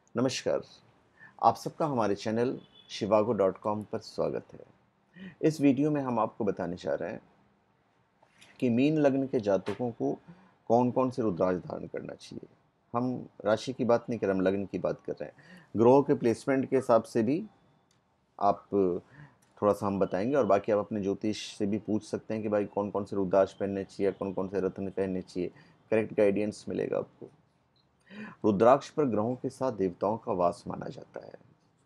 नमस्कार, आप सबका हमारे चैनल shivago.com पर स्वागत है। इस वीडियो में हम आपको बताने जा रहे हैं कि मीन लग्न के जातकों को कौन कौन से रुद्राक्ष धारण करना चाहिए। हम राशि की बात नहीं कर रहे, हम लग्न की बात कर रहे हैं। ग्रहों के प्लेसमेंट के हिसाब से भी आप थोड़ा सा हम बताएंगे, और बाकी आप अपने ज्योतिष से भी पूछ सकते हैं कि भाई कौन कौन से रुद्राक्ष पहनने चाहिए, कौन कौन से रत्न पहनने चाहिए। करेक्ट गाइडेंस मिलेगा आपको। रुद्राक्ष पर ग्रहों के साथ देवताओं का वास माना जाता है,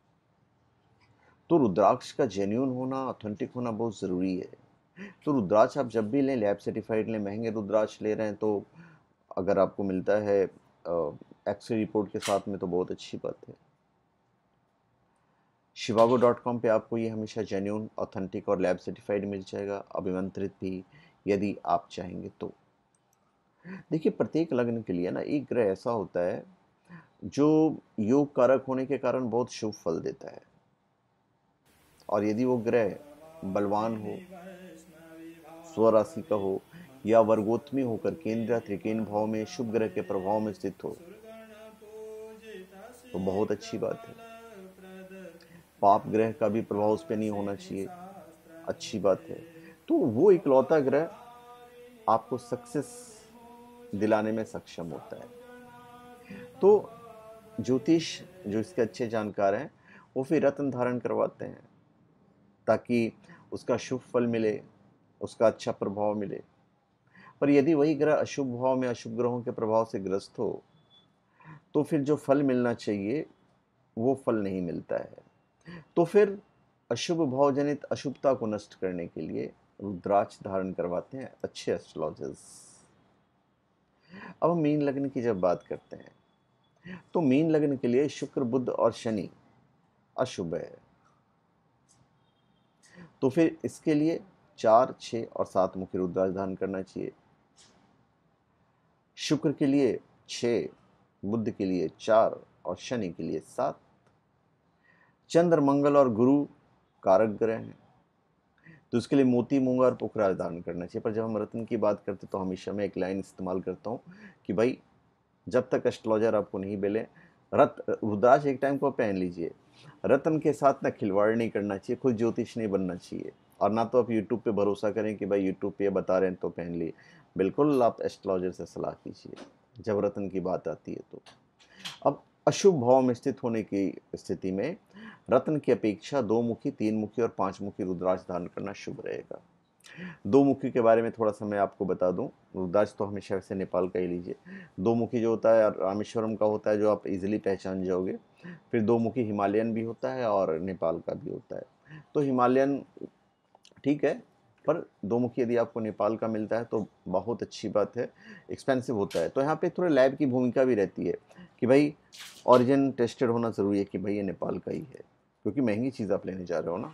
तो रुद्राक्ष का जेन्युइन होना, ऑथेंटिक होना बहुत ज़रूरी है। तो रुद्राक्ष आप जब भी लें, लैब सर्टिफाइड लें। महंगे रुद्राक्ष ले रहे हैं तो अगर आपको मिलता है एक्सरे रिपोर्ट के साथ में तो बहुत अच्छी बात है। shivago.com पे आपको ये हमेशा जेन्युइन, ऑथेंटिक और लैब सर्टिफाइड मिल जाएगा, अभिमंत्रित भी, यदि आप चाहेंगे तो। देखिए, प्रत्येक लग्न के लिए ना एक ग्रह ऐसा होता है जो योग कारक होने के कारण बहुत शुभ फल देता है, और यदि वो ग्रह बलवान हो, स्वराशि का हो, या वर्गोत्मी होकर केंद्र या त्रिकेंद्र भाव में शुभ ग्रह के प्रभाव में स्थित हो तो बहुत अच्छी बात है। पाप ग्रह का भी प्रभाव उस पर नहीं होना चाहिए, अच्छी बात है। तो वो इकलौता ग्रह आपको सक्सेस दिलाने में सक्षम होता है। तो ज्योतिष जो इसके अच्छे जानकार हैं वो फिर रत्न धारण करवाते हैं ताकि उसका शुभ फल मिले, उसका अच्छा प्रभाव मिले। पर यदि वही ग्रह अशुभ भाव में अशुभ ग्रहों के प्रभाव से ग्रस्त हो तो फिर जो फल मिलना चाहिए वो फल नहीं मिलता है। तो फिर अशुभ भाव जनित अशुभता को नष्ट करने के लिए रुद्राक्ष धारण करवाते हैं अच्छे एस्ट्रोलॉजर्स। अब हम मीन लग्न की जब बात करते हैं तो मीन लग्न के लिए शुक्र, बुध और शनि अशुभ है। तो फिर इसके लिए 4, 6 और 7 मुखी रुद्राक्ष धारण करना चाहिए। शुक्र के लिए 6, बुध के लिए 4 और शनि के लिए 7। चंद्र, मंगल और गुरु कारक ग्रह हैं, तो इसके लिए मोती, मूंगा और पुखराज धारण करना चाहिए। पर जब हम रत्न की बात करते तो हमेशा मैं एक लाइन इस्तेमाल करता हूँ कि भाई जब तक एस्ट्रोलॉजर आपको नहीं मिले, रुद्राक्ष एक टाइम को पहन लीजिए। रत्न के साथ ना खिलवाड़ नहीं करना चाहिए, खुद ज्योतिष नहीं बनना चाहिए, और ना तो आप यूट्यूब पे भरोसा करें कि भाई यूट्यूब पे बता रहे हैं तो पहन लिए। बिल्कुल आप एस्ट्रोलॉजर से सलाह कीजिए जब रत्न की बात आती है। तो अब अशुभ भाव में स्थित होने की स्थिति में रत्न की अपेक्षा 2 मुखी, 3 मुखी और 5 मुखी रुद्राक्ष धारण करना शुभ रहेगा। 2 मुखी के बारे में थोड़ा सा मैं आपको बता दूं। रुद्राक्ष तो हमेशा वैसे नेपाल का ही लीजिए। 2 मुखी जो होता है रामेश्वरम का होता है, जो आप इजीली पहचान जाओगे। फिर 2 मुखी हिमालयन भी होता है और नेपाल का भी होता है। तो हिमालयन ठीक है, पर 2 मुखी यदि आपको नेपाल का मिलता है तो बहुत अच्छी बात है। एक्सपेंसिव होता है, तो यहाँ पे थोड़ा लैब की भूमिका भी रहती है कि भाई ऑरिजिन टेस्टेड होना ज़रूरी है कि भाई ये नेपाल का ही है, क्योंकि महंगी चीज़ आप लेने जा रहे हो ना।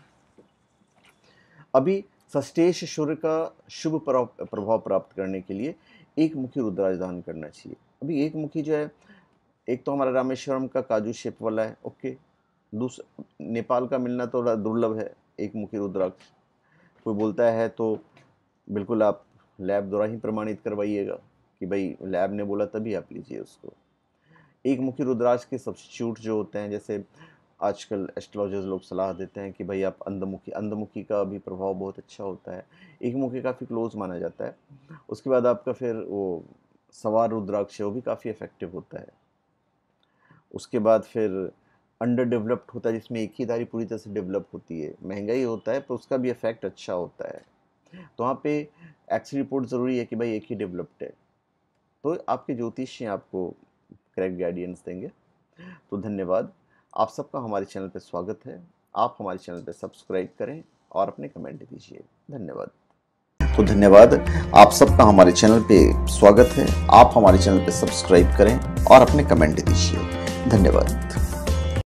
अभी सष्टेश सूर्य का शुभ प्रभाव प्राप्त करने के लिए 1 मुखी रुद्राक्ष धारण करना चाहिए। अभी 1 मुखी जो है, एक तो हमारा रामेश्वरम का काजू शेप वाला है, ओके। दूसरा नेपाल का मिलना तो दुर्लभ है 1 मुखी रुद्राक्ष। कोई बोलता है तो बिल्कुल आप लैब द्वारा ही प्रमाणित करवाइएगा कि भाई लैब ने बोला तभी आप लीजिए उसको। 1 मुखी रुद्राक्ष के सब्स्टिट्यूट जो होते हैं, जैसे आजकल एस्ट्रोलॉजर्स लोग सलाह देते हैं कि भाई आप अंधमुखी का भी प्रभाव बहुत अच्छा होता है। 1 मुखी काफ़ी क्लोज माना जाता है। उसके बाद आपका फिर वो सवार रुद्राक्ष है, वो भी काफ़ी इफेक्टिव होता है। उसके बाद फिर अंडर डेवलप्ड होता है, जिसमें एक ही धारी पूरी तरह से डेवलप होती है। महंगा ही होता है पर उसका भी इफेक्ट अच्छा होता है। तो वहाँ पे एक्स रिपोर्ट ज़रूरी है कि भाई एक ही डेवलप्ड है, तो आपके ज्योतिषी आपको करेक्ट गाइडेंस देंगे। तो धन्यवाद, आप सबका हमारे चैनल पे स्वागत है। आप हमारे चैनल पे सब्सक्राइब करें और अपने कमेंट दीजिए। धन्यवाद। तो धन्यवाद, आप सबका हमारे चैनल पे स्वागत है। आप हमारे चैनल पे सब्सक्राइब करें और अपने कमेंट दीजिए। धन्यवाद।